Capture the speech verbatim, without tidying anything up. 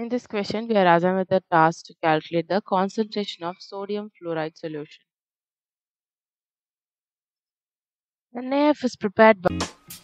In this question, we are assigned with the task to calculate the concentration of sodium fluoride solution. The NaF is prepared by